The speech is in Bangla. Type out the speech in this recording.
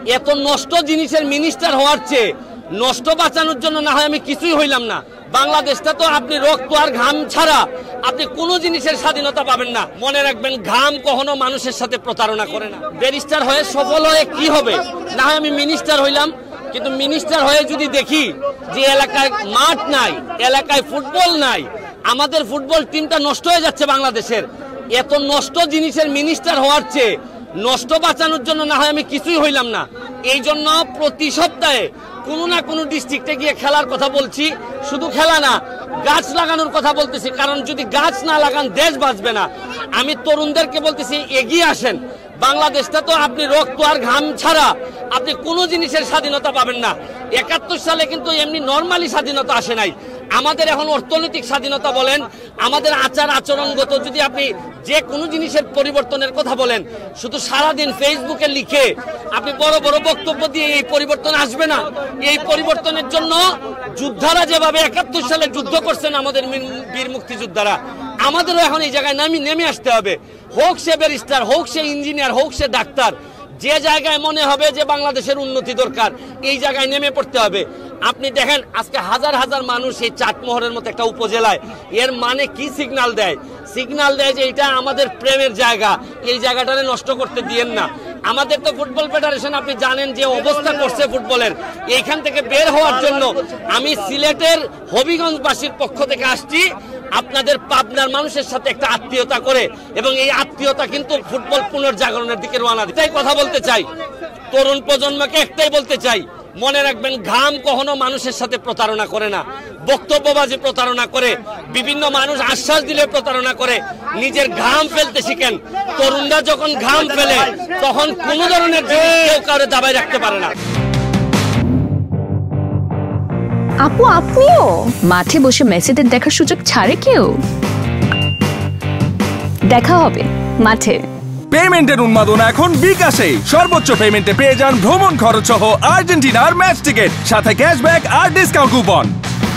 এত নষ্ট জিনিসের মিনিস্টার হওয়ার চেয়ে নষ্ট বাঁচানোর জন্য না হয় আমি কিছুই হইলাম না। বাংলাদেশটা তো আপনি রক্ত আর ঘাম ছাড়া আপনি কোনো জিনিসের স্বাধীনতা পাবেন না। মনে রাখবেন, ঘাম কখনো মানুষের সাথে প্রতারণা করে না। ব্যারিস্টার হয়ে সফল হয়ে কি হবে? না হয় আমি মিনিস্টার হইলাম, কিন্তু মিনিস্টার হয়ে যদি দেখি যে এলাকায় মাঠ নাই, এলাকায় ফুটবল নাই, আমাদের ফুটবল টিমটা নষ্ট হয়ে যাচ্ছে বাংলাদেশের, এত নষ্ট জিনিসের মিনিস্টার হওয়ার চেয়ে নষ্ট বাঁচানোর জন্য না হয় আমি কিছুই হইলাম না। এই জন্য প্রতি সপ্তাহে কোনো না কোনো ডিস্ট্রিক্টে গিয়ে খেলার কথা বলছি। শুধু খেলা না, গাছ লাগানোর কথা বলতেছি, কারণ যদি গাছ না লাগান দেশ বাঁচবে না। আমি তরুণদেরকে বলতেছি, এগিয়ে আসেন। বাংলাদেশটা তো আপনি রক্ত আর ঘাম ছাড়া আপনি কোনো জিনিসের স্বাধীনতা পাবেন না। ৭১ সালে কিন্তু এমনি নর্মালি স্বাধীনতা আসে নাই। আমাদের এখন অর্থনৈতিক স্বাধীনতা বলেন, আমাদের আচার আচরণগত যদি আপনি যে কোনো জিনিসের পরিবর্তনের কথা বলেন, শুধু সারাদিন ফেসবুকে লিখে আপনি বড় বড় বক্তব্য দিয়ে এই পরিবর্তন আসবে না। এই পরিবর্তনের জন্য যোদ্ধারা যেভাবে ৭১ সালে যুদ্ধ করছেন, আমাদের বীর মুক্তিযোদ্ধারা, আমাদেরও এখন এই জায়গায় নেমে আসতে হবে। হোক সে ব্যারিস্টার, হোক সে ইঞ্জিনিয়ার, হোক সে ডাক্তার, যে জায়গায় মনে হবে যে বাংলাদেশের উন্নতি দরকার, এই জায়গায় নেমে পড়তে হবে। আপনি দেখেন আজকে হাজার হাজার মানুষ এই চাটমোহরের মতো একটা উপজেলায়, এর মানে কি সিগন্যাল দেয়? সিগন্যাল দেয় যে এটা আমাদের প্রেমের জায়গা, এই জায়গাটা নষ্ট করতে দিয়েন না। আমাদের তো ফুটবল ফেডারেশন আপনি জানেন যে অবস্থা করছে ফুটবলের, এইখান থেকে বের হওয়ার জন্য আমি সিলেটের হবিগঞ্জবাসীর পক্ষ থেকে আসছি আপনাদের পাবনার মানুষের সাথে একটা আত্মীয়তা করে, এবং এই আত্মীয়তা কিন্তু ফুটবল পুনর্জাগরণের দিকে রওনা দিতে কথা বলতে চাই। তরুণ প্রজন্মকে একটাই বলতে চাই, মনে রাখবেন, ঘাম কখনো মানুষের সাথে প্রতারণা করে না। বক্তব্যবাজি প্রতারণা করে, বিভিন্ন মানুষ আশ্বাস দিলে প্রতারণা করে। নিজের ঘাম ফেলতে শিখেন। তরুণরা যখন ঘাম ফেলে তখন কোনো ধরনের কেউ কাউরে দাবায় রাখতে পারে না। আপু, আপনিও মাঠে বসে মেসিদের দেখার সুযোগ ছাড়ে কেউ? দেখা হবে মাঠে। পেমেন্টের উন্মাদনা এখন বিকাশে। সর্বোচ্চ পেমেন্টে পেয়ে যান ভ্রমণ খরচ সহ আর্জেন্টিনার ম্যাচ টিকিট, সাথে ক্যাশব্যাক আর ডিসকাউন্ট কুপন।